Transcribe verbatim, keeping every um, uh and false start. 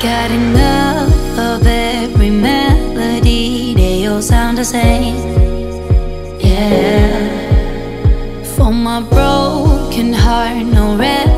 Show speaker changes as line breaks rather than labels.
Got enough of every melody, they all sound the same. Yeah. For my broken heart, no rest.